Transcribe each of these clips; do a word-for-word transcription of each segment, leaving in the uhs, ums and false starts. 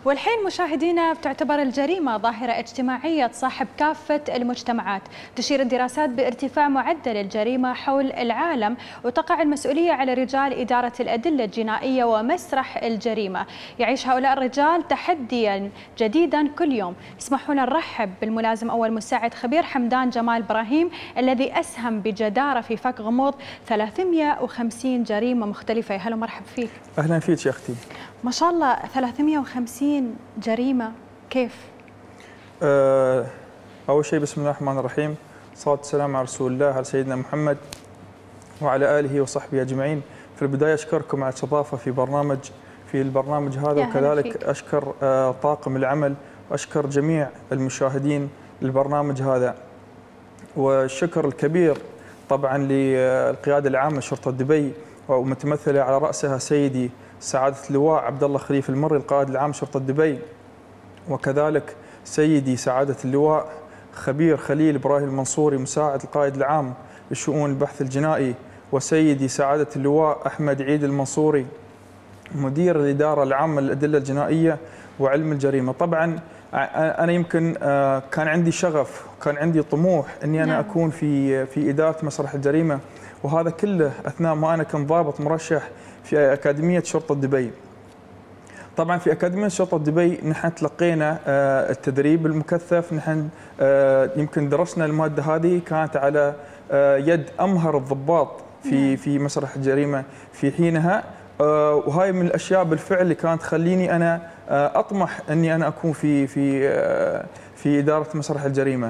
والحين مشاهدينا بتعتبر الجريمة ظاهرة اجتماعية تصاحب كافة المجتمعات، تشير الدراسات بارتفاع معدل الجريمة حول العالم، وتقع المسؤولية على رجال إدارة الأدلة الجنائية ومسرح الجريمة. يعيش هؤلاء الرجال تحديا جديدا كل يوم. اسمحوا لنا نرحب بالملازم أول مساعد خبير حمدان جمال إبراهيم الذي أسهم بجدارة في فك غموض ثلاثمئة وخمسين جريمة مختلفة. هلا مرحب فيك. أهلا فيك يا أختي. ما شاء الله ثلاثمئة وخمسين جريمة، كيف؟ أه أول شيء بسم الله الرحمن الرحيم، صلاة والسلام على رسول الله على سيدنا محمد وعلى آله وصحبه أجمعين. في البداية أشكركم على الاستضافة في برنامج في البرنامج هذا، وكذلك أشكر أه طاقم العمل وأشكر جميع المشاهدين للبرنامج هذا، والشكر الكبير طبعا للقيادة العامة لشرطة دبي ومتمثلة على رأسها سيدي سعادة اللواء عبد الله خليفة المري القائد العام شرطة دبي، وكذلك سيدي سعادة اللواء خبير خليل إبراهيم المنصوري مساعد القائد العام لشؤون البحث الجنائي، وسيدي سعادة اللواء أحمد عيد المنصوري مدير الإدارة العامة للأدلة الجنائية وعلم الجريمة. طبعا أنا يمكن كان عندي شغف، كان عندي طموح أني أنا أكون في في إدارة مسرح الجريمة، وهذا كله أثناء ما أنا كنت ضابط مرشح في أكاديمية شرطة دبي. طبعا في أكاديمية شرطة دبي نحن تلقينا التدريب المكثف، نحن يمكن درسنا المادة هذه كانت على يد أمهر الضباط في في مسرح الجريمة في حينها، وهاي من الأشياء بالفعل اللي كانت تخليني أنا أطمح أني أنا أكون في في في إدارة مسرح الجريمة.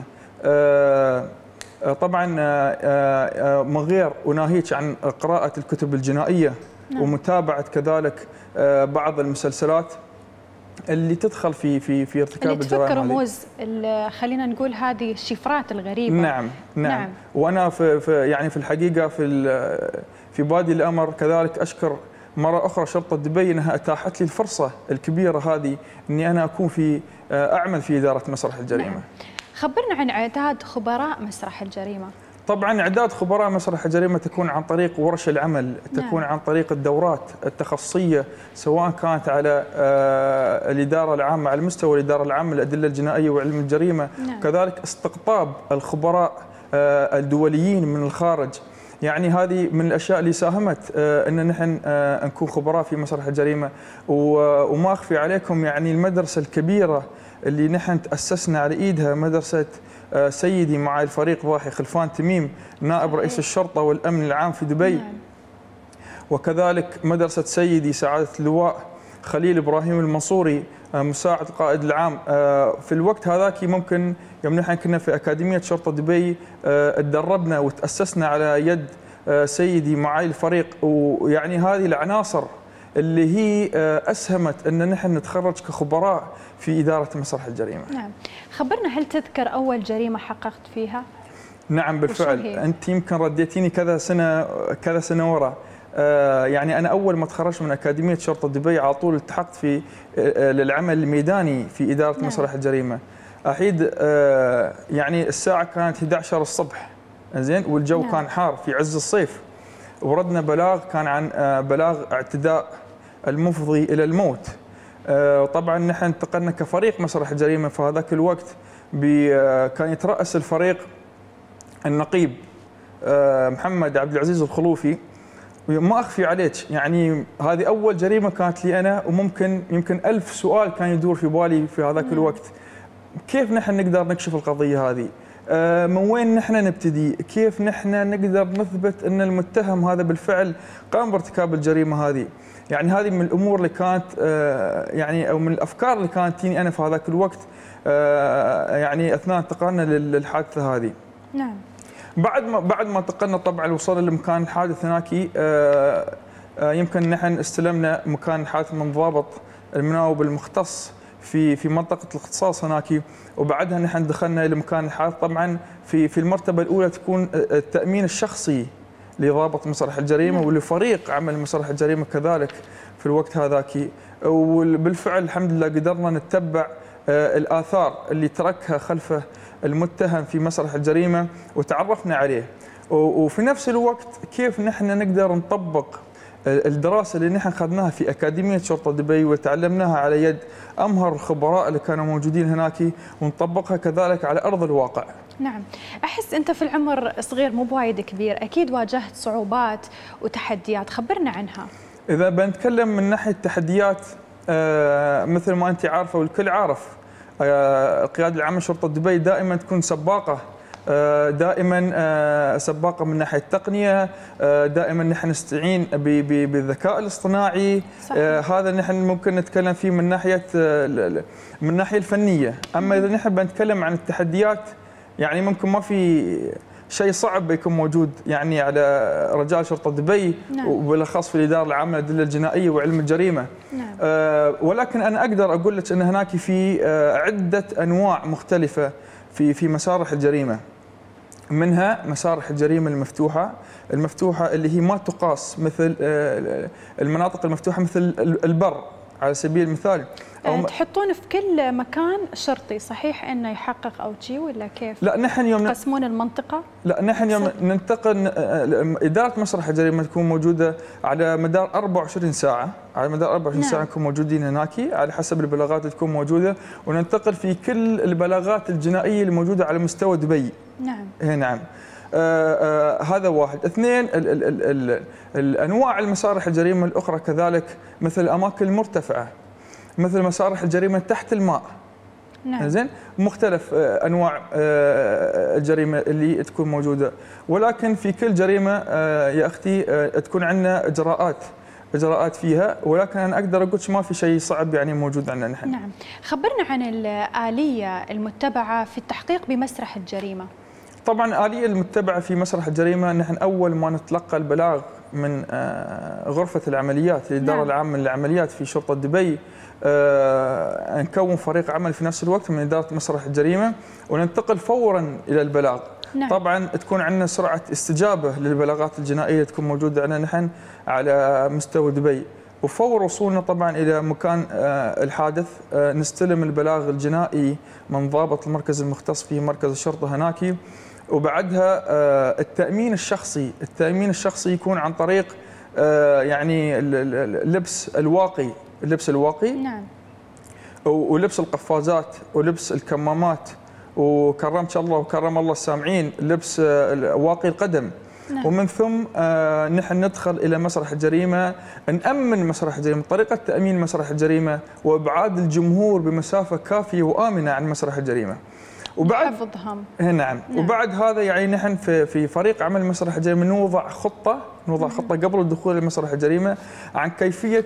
طبعا من غير وناهيك عن قراءة الكتب الجنائية نعم. ومتابعة كذلك بعض المسلسلات اللي تدخل في في في ارتكاب الجرائم، اللي تفك رموز، خلينا نقول هذه الشفرات الغريبة. نعم نعم, نعم. وانا في, في يعني في الحقيقة في في بادي الأمر كذلك أشكر مرة أخرى شرطة دبي أنها أتاحت لي الفرصة الكبيرة هذه أني أنا أكون في أعمل في إدارة مسرح الجريمة. نعم. خبرنا عن إعداد خبراء مسرح الجريمة. طبعا إعداد خبراء مسرح الجريمة تكون عن طريق ورش العمل، تكون نعم. عن طريق الدورات التخصصية، سواء كانت على الإدارة العامة على مستوى الإدارة العامة للأدلة الجنائية وعلم الجريمة، نعم. كذلك استقطاب الخبراء الدوليين من الخارج. يعني هذه من الأشياء اللي ساهمت أن نحن نكون خبراء في مسرح الجريمة. وما أخفي عليكم يعني المدرسة الكبيرة اللي نحن تأسسنا على إيدها، مدرسة سيدي معالي الفريق ضاحي خلفان تميم نائب رئيس الشرطة والأمن العام في دبي، وكذلك مدرسة سيدي سعادة اللواء خليل إبراهيم المنصوري مساعد القائد العام. في الوقت هذاك ممكن يوم نحن كنا في أكاديمية شرطة دبي تدربنا وتأسسنا على يد سيدي معالي الفريق، ويعني هذه العناصر اللي هي أسهمت أن نحن نتخرج كخبراء في إدارة مسرح الجريمة. نعم. خبرنا، هل تذكر أول جريمة حققت فيها؟ نعم بالفعل. أنت يمكن رديتيني كذا سنة كذا سنة وراء. آه يعني أنا أول ما تخرجت من أكاديمية شرطة دبي على طول التحقت في آه للعمل الميداني في إدارة نعم. مسرح الجريمة. أحيد آه يعني الساعة كانت إحدى عشرة الصبح، زين، والجو نعم. كان حار في عز الصيف، وردنا بلاغ كان عن آه بلاغ اعتداء المفضي إلى الموت. آه طبعا نحن انتقلنا كفريق مسرح الجريمة في هذاك الوقت، آه كان يترأس الفريق النقيب آه محمد عبد العزيز الخلوفي. وما أخفي عليك يعني هذه أول جريمة كانت لي أنا، وممكن يمكن ألف سؤال كان يدور في بالي في هذاك الوقت. كيف نحن نقدر نكشف القضية هذه؟ آه من وين نحن نبتدي؟ كيف نحن نقدر نثبت أن المتهم هذا بالفعل قام بارتكاب الجريمة هذه؟ يعني هذه من الأمور اللي كانت آه يعني أو من الأفكار اللي كانت تجيني أنا في هذاك الوقت آه يعني أثناء انتقالنا للحادثة هذه. نعم. بعد ما بعد ما انتقلنا طبعا وصلنا لمكان الحادث هناك، آه آه يمكن نحن استلمنا مكان الحادث من ضابط المناوب المختص في في منطقه الاختصاص هناك، وبعدها نحن دخلنا الى مكان الحادث. طبعا في في المرتبه الاولى تكون التامين الشخصي لضابط مسرح الجريمه ولفريق عمل مسرح الجريمه كذلك في الوقت هذاك، وبالفعل الحمد لله قدرنا نتبع آه الاثار اللي تركها خلفه المتهم في مسرح الجريمة وتعرفنا عليه، وفي نفس الوقت كيف نحن نقدر نطبق الدراسة اللي نحن أخذناها في أكاديمية شرطة دبي وتعلمناها على يد أمهر الخبراء اللي كانوا موجودين هناك، ونطبقها كذلك على أرض الواقع. نعم، أحس أنت في العمر صغير مو بوايد كبير، أكيد واجهت صعوبات وتحديات، خبرنا عنها. إذا بنتكلم من ناحية تحديات، آه مثل ما أنت عارفة والكل عارف، آه القيادة العامة لشرطة دبي دائما تكون سباقة، آه دائما آه سباقة من ناحية التقنية، آه دائما نحن نستعين بالذكاء الاصطناعي. آه هذا نحن ممكن نتكلم فيه من ناحية آه من الناحية الفنية. أما إذا نحن بنتكلم عن التحديات، يعني ممكن ما في شيء صعب بيكون موجود يعني على رجال شرطة دبي. نعم. وبالاخص في الإدارة العامة للأدلة الجنائية وعلم الجريمة. نعم. آه ولكن أنا أقدر أقول لك أن هناك في آه عدة أنواع مختلفة في في مسارح الجريمة. منها مسارح الجريمة المفتوحة، المفتوحة اللي هي ما تقاس مثل آه المناطق المفتوحة مثل البر على سبيل المثال. أو تحطون في كل مكان شرطي صحيح انه يحقق او شيء ولا كيف؟ لا نحن يوم تقسمون المنطقه؟ لا نحن يوم ننتقل، اداره مسرح الجريمه تكون موجوده على مدار أربعة وعشرين ساعه، على مدار أربعة وعشرين نعم. ساعه نكون موجودين هناك على حسب البلاغات اللي تكون موجوده، وننتقل في كل البلاغات الجنائيه اللي موجوده على مستوى دبي. نعم. نعم. آه آه هذا واحد. اثنين، ال ال ال ال الانواع المسارح الجريمه الاخرى كذلك، مثل الاماكن المرتفعه، مثل مسارح الجريمه تحت الماء. نعم. زين، مختلف انواع الجريمه اللي تكون موجوده، ولكن في كل جريمه يا اختي تكون عندنا اجراءات اجراءات فيها، ولكن انا اقدر اقول ما في شيء صعب يعني موجود عندنا نحن. نعم، خبرنا عن الآلية المتبعه في التحقيق بمسرح الجريمه. طبعا الآلية المتبعه في مسرح الجريمه، نحن اول ما نتلقى البلاغ من غرفه العمليات الاداره نعم. العامه للعمليات في شرطه دبي، آه نكون فريق عمل في نفس الوقت من إدارة مسرح الجريمة، وننتقل فورا إلى البلاغ. نعم. طبعا تكون عندنا سرعة استجابة للبلاغات الجنائية تكون موجودة عندنا نحن على مستوى دبي، وفور وصولنا طبعا إلى مكان آه الحادث آه نستلم البلاغ الجنائي من ضابط المركز المختص في مركز الشرطة هناك، وبعدها آه التأمين الشخصي، التأمين الشخصي يكون عن طريق آه يعني اللبس الواقي، اللبس الواقي. نعم. ولبس القفازات ولبس الكمامات، وكرمك الله وكرم الله السامعين لبس واقي القدم. نعم. ومن ثم آه نحن ندخل الى مسرح الجريمه، نامن مسرح الجريمه، طريقه تامين مسرح الجريمه وابعاد الجمهور بمسافه كافيه وامنه عن مسرح الجريمه. وبعد حفظهم. نعم. نعم. وبعد هذا يعني نحن في في فريق عمل مسرح الجريمه نوضع خطه نوضع خطه قبل الدخول لمسرح الجريمه عن كيفيه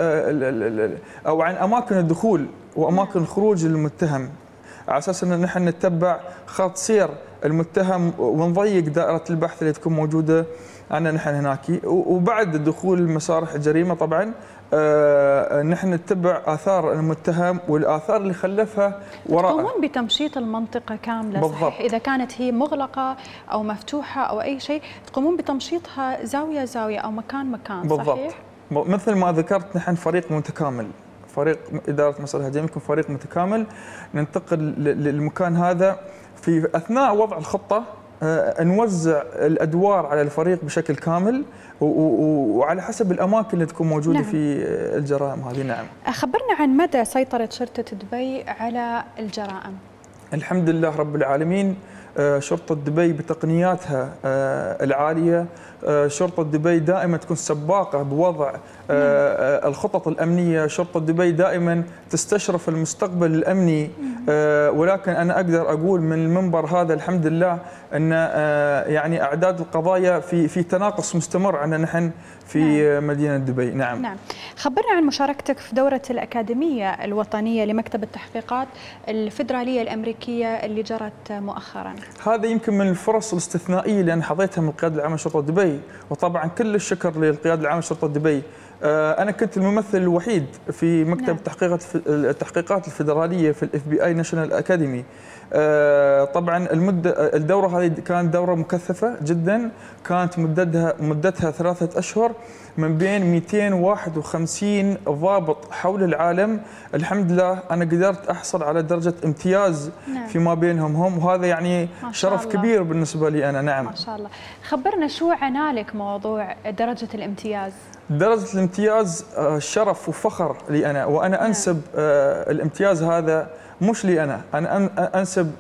او عن اماكن الدخول واماكن خروج المتهم، على اساس ان نحن نتبع خط سير المتهم ونضيق دائره البحث اللي تكون موجوده عندنا نحن هناك. وبعد الدخول لمسارح الجريمه طبعا آه نحن نتبع آثار المتهم والآثار اللي خلفها وراءه. تقومون بتمشيط المنطقة كاملة بالضبط. صحيح؟ إذا كانت هي مغلقة أو مفتوحة أو أي شيء تقومون بتمشيطها زاوية زاوية أو مكان مكان. بالضبط. صحيح؟ مثل ما ذكرت نحن فريق متكامل، فريق إدارة مسرح الجريمة يكون فريق متكامل، ننتقل للمكان هذا في أثناء وضع الخطة، آه نوزع الأدوار على الفريق بشكل كامل وعلى حسب الأماكن اللي تكون موجودة. نعم. في الجرائم هذه. نعم. خبرنا عن مدى سيطرة شرطة دبي على الجرائم. الحمد لله رب العالمين، شرطة دبي بتقنياتها العالية، شرطة دبي دائما تكون سباقة بوضع نعم. الخطط الأمنية، شرطة دبي دائما تستشرف المستقبل الأمني. ولكن أنا أقدر أقول من المنبر هذا الحمد لله أن يعني أعداد القضايا في في تناقص مستمر عندنا نحن في نعم. مدينة دبي. نعم. نعم. خبرنا عن مشاركتك في دورة الأكاديمية الوطنية لمكتب التحقيقات الفيدرالية الأمريكية اللي جرت مؤخرا. هذا يمكن من الفرص الاستثنائية اللي أنا حظيتها من القيادة العامة لشرطة دبي، وطبعا كل الشكر للقيادة العامة لشرطة دبي أنا كنت الممثل الوحيد في مكتب نعم. التحقيقات التحقيقات الفدرالية في الاف بي اي ناشونال اكاديمي. طبعا المدة الدورة هذه كانت دورة مكثفة جدا، كانت مدتها مدتها ثلاثة أشهر من بين مئتين وواحد وخمسين ضابط حول العالم. الحمد لله أنا قدرت أحصل على درجة امتياز نعم. فيما بينهم هم، وهذا يعني شرف الله. كبير بالنسبة لي أنا. نعم ما شاء الله. خبرنا شو عنالك موضوع درجة الامتياز؟ درجة الامتياز شرف وفخر لي أنا، وأنا نعم. أنسب الامتياز هذا مش لي أنا، أنا أنسب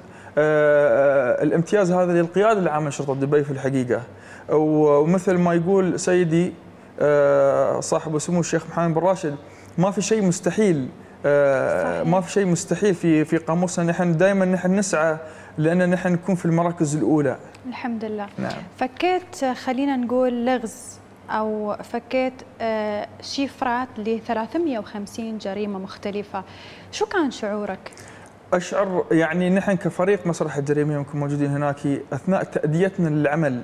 الامتياز هذا للقيادة العامة لشرطة دبي في الحقيقة. ومثل ما يقول سيدي صاحب سمو الشيخ محمد بن راشد، ما في شيء مستحيل. صحيح. ما في شيء مستحيل في في قاموسنا. نحن دائما نحن نسعى لأن نحن نكون في المراكز الأولى. الحمد لله. نعم. فكيت خلينا نقول لغز أو فكيت شفرات ل ثلاثمئة وخمسين جريمة مختلفة، شو كان شعورك؟ أشعر يعني نحن كفريق مسرح الجريمة يمكن موجودين هناك أثناء تأديتنا للعمل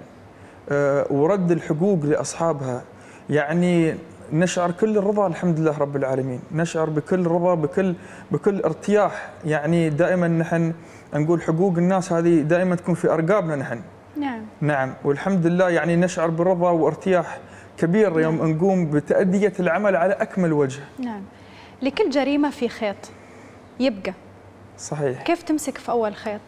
ورد الحقوق لأصحابها، يعني نشعر كل الرضا الحمد لله رب العالمين، نشعر بكل رضا بكل بكل ارتياح. يعني دائما نحن نقول حقوق الناس هذه دائما تكون في أرقابنا نحن. نعم نعم والحمد لله يعني نشعر برضا وارتياح كبير. نعم. يوم نقوم بتأدية العمل على أكمل وجه. نعم. لكل جريمة في خيط يبقى. صحيح. كيف تمسك في أول خيط؟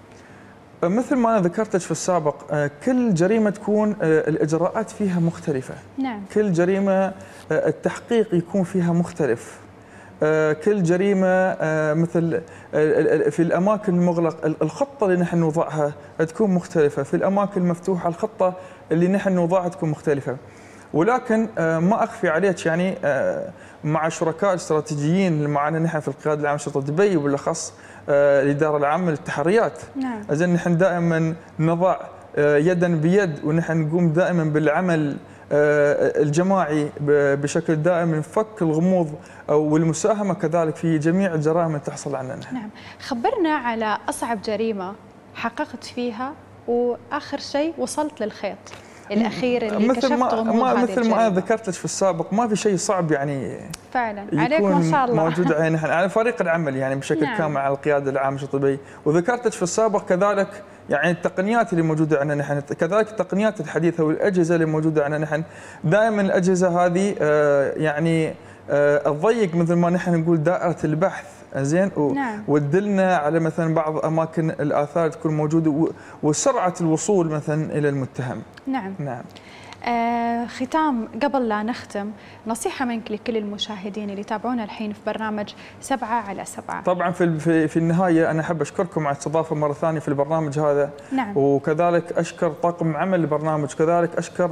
مثل ما أنا ذكرتك في السابق، كل جريمة تكون الإجراءات فيها مختلفة. نعم. كل جريمة التحقيق يكون فيها مختلف. كل جريمة مثل في الأماكن المغلقة الخطة اللي نحن نوضعها تكون مختلفة، في الأماكن المفتوحة الخطة اللي نحن نوضعها تكون مختلفة. ولكن ما أخفي عليك يعني مع شركاء استراتيجيين معنا نحن في القيادة العامة لشرطة دبي وبالأخص الإدارة العامة للتحريات. نعم. إذن نحن دائما نضع يدا بيد ونحن نقوم دائما بالعمل الجماعي بشكل دائم، فك الغموض والمساهمة كذلك في جميع الجرائم اللي تحصل عننا. نعم. خبرنا على أصعب جريمة حققت فيها وآخر شيء وصلت للخيط الأخير اللي مثل كشفت غموض ما هذه مثل الجريمة. ما أنا ذكرت لك في السابق، ما في شيء صعب يعني فعلا عليك ما شاء الله موجود على على فريق العمل يعني بشكل نعم. كامل على القيادة العامة لشرطة دبي. وذكرت لك في السابق كذلك يعني التقنيات اللي موجودة عندنا نحن، كذلك التقنيات الحديثة والأجهزة اللي موجودة عندنا نحن. دائما الأجهزة هذه يعني تضيق مثل ما نحن نقول دائرة البحث زين و... نعم. وتدلنا على مثلا بعض اماكن الاثار تكون موجوده و... وسرعه الوصول مثلا الى المتهم. نعم. نعم. آه ختام قبل لا نختم، نصيحه منك لكل المشاهدين اللي يتابعونا الحين في برنامج سبعة على سبعة. طبعا في في, في النهايه انا احب اشكركم على الاستضافه مره ثانيه في البرنامج هذا. نعم. وكذلك اشكر طاقم عمل البرنامج، كذلك اشكر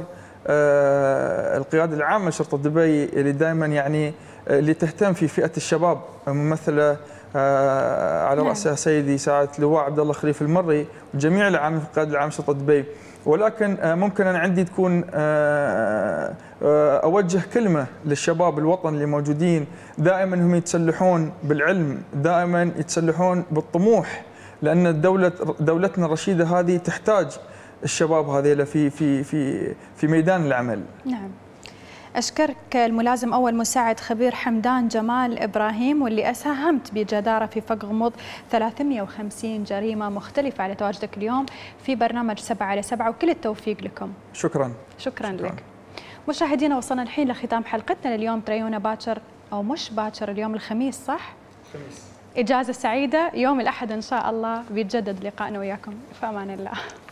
آه القياده العامه لشرطه دبي اللي دائما يعني اللي تهتم في فئه الشباب، ممثله آه على راسها نعم. سيدي سعاده اللواء عبد الله خليفه المري وجميع العاملين في القياده العامه لشرطه دبي. ولكن آه ممكن انا عندي تكون آه آه اوجه كلمه للشباب الوطن اللي موجودين، دائما هم يتسلحون بالعلم، دائما يتسلحون بالطموح، لان الدوله دولتنا الرشيده هذه تحتاج الشباب هذيلا في في في في ميدان العمل. نعم. أشكرك الملازم أول مساعد خبير حمدان جمال إبراهيم، واللي أساهمت بجدارة في فك غموض ثلاثمئة وخمسين جريمة مختلفة على تواجدك اليوم في برنامج سبعة على سبعة، وكل التوفيق لكم. شكرا. شكرا, شكرا. لك. مشاهدينا وصلنا الحين لختام حلقتنا لليوم. تريونا باكر أو مش باكر، اليوم الخميس صح؟ خميس. إجازة سعيدة، يوم الأحد إن شاء الله بيتجدد لقائنا وياكم، في أمان الله.